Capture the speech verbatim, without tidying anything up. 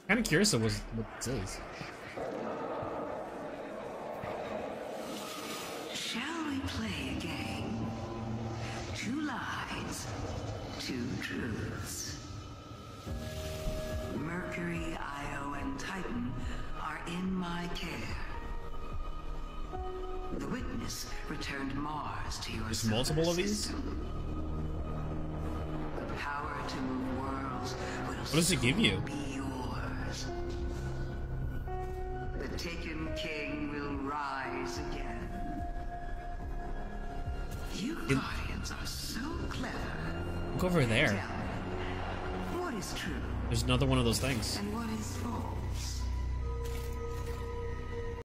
Kind of curious of what this is. Shall we play a game? Two lies, two truths. Mercury, Io, and Titan are in my care. The witness returned Mars to your There's solar multiple of these? system. The power to move worlds will What does it give you? be yours. The taken king will rise again. You guardians are so clever. Look over there. Tell me, what is true There's another one of those things. and what is false?